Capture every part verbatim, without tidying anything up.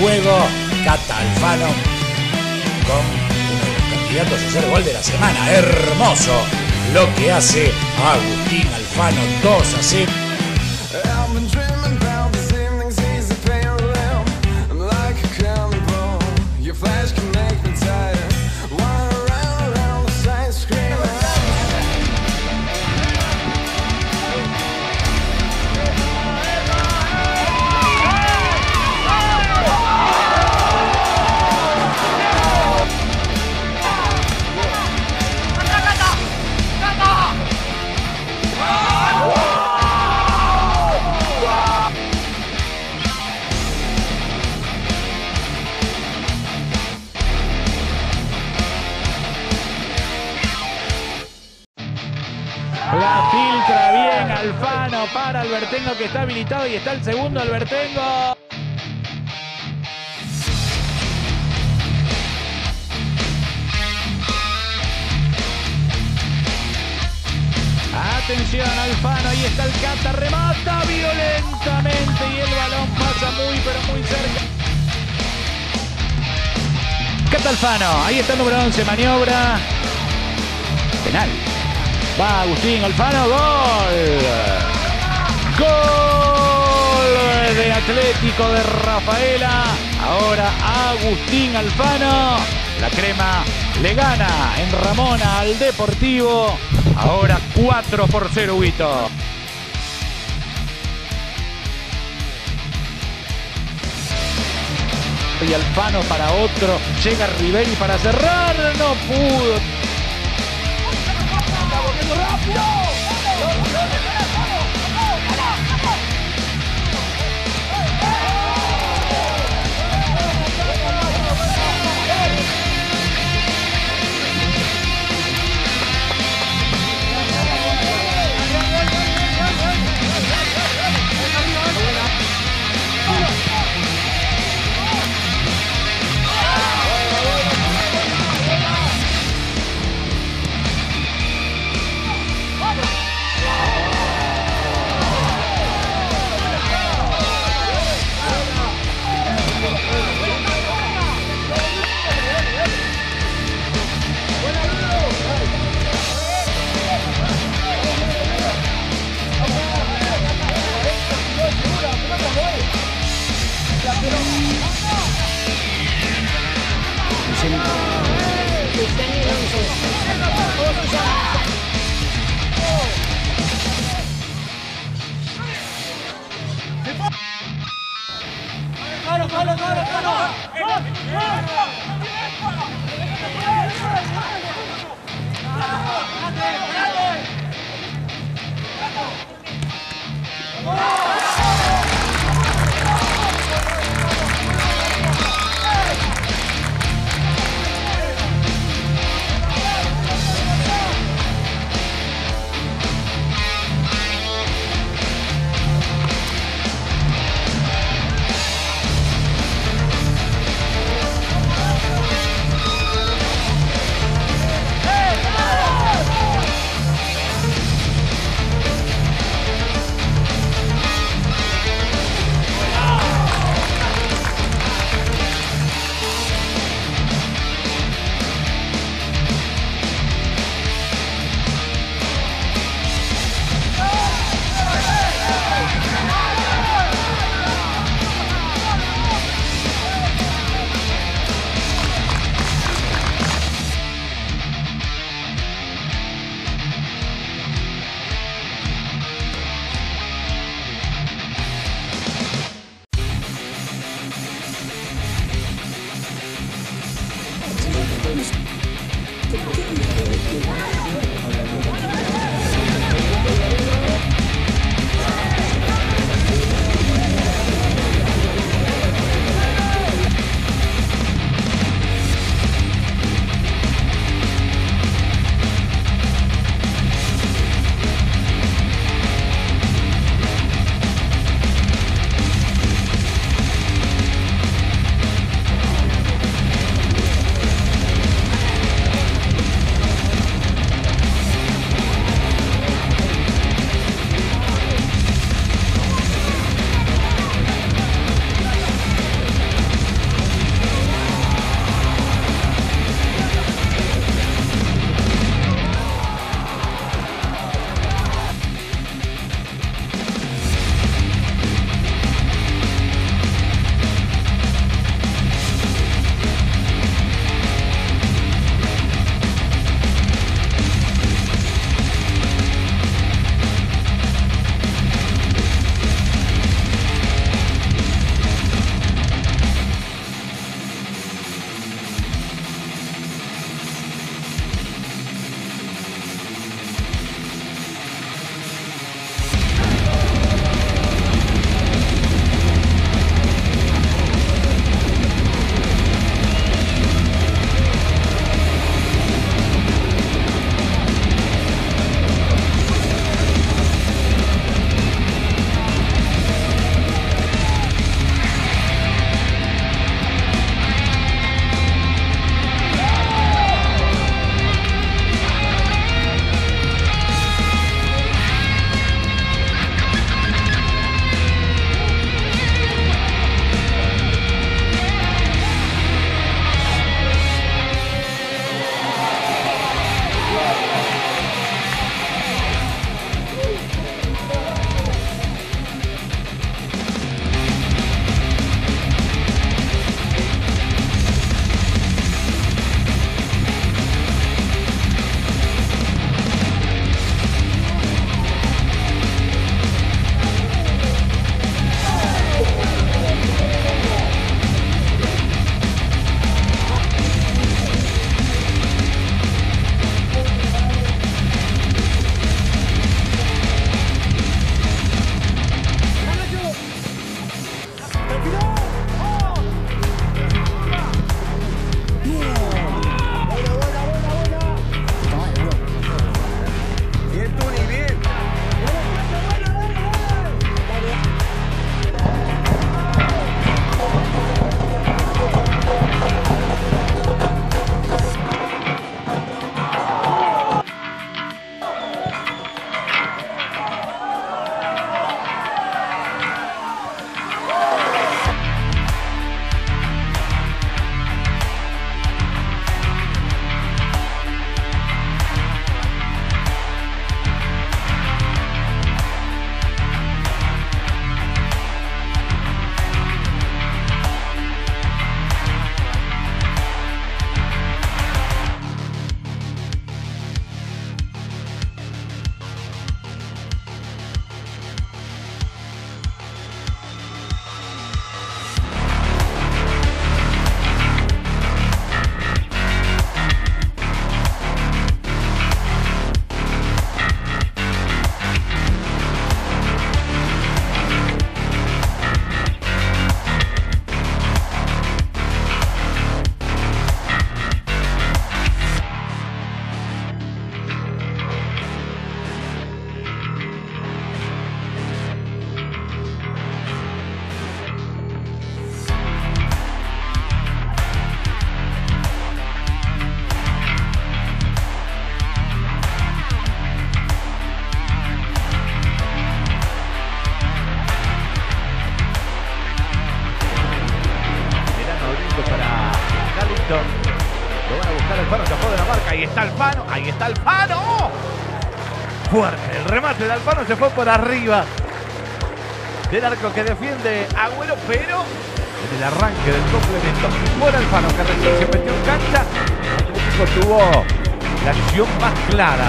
juego Cata Alfano con uno de los candidatos a hacer gol de la semana. Hermoso lo que hace Agustín Alfano, dos a cero. La filtra bien Alfano para Albertengo, que está habilitado, y está el segundo Albertengo. Atención Alfano, ahí está el Cata, remata violentamente y el balón pasa muy pero muy cerca. Cata Alfano, ahí está el número once, maniobra. Penal. Va Agustín Alfano, gol. Gol de Atlético de Rafaela. Ahora Agustín Alfano. La crema le gana en Ramona al Deportivo. Ahora cuatro por cero, Huito. Y Alfano para otro. Llega Riveri para cerrar. No pudo. ¡Rápido! ¡Claro, claro, claro, Alfano chapó de la marca. Ahí está Alfano. Ahí está Alfano. Fuerte. El remate de Alfano se fue por arriba del arco que defiende Agüero, pero en el arranque del complemento por Alfano, que recién se metió en cancha. Atlético tuvo la acción más clara.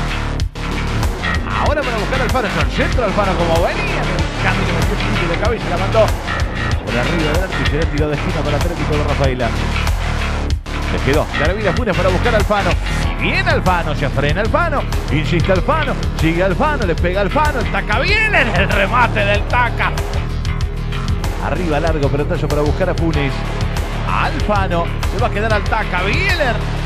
Ahora para buscar a Alfano, es el centro Alfano como venía. Cambio que metió el tiro de cabeza, la mandó por arriba del arco y será tiro de esquina para Atlético de Rafaela. Se quedó Darvila Funes para buscar a Alfano. Y viene Alfano, se frena Alfano. Insiste Alfano, sigue Alfano, le pega Alfano. El Taca viene en el remate del Taca. Arriba largo, pelotazo para buscar a Funes. Alfano, se va a quedar al Taca. Bieler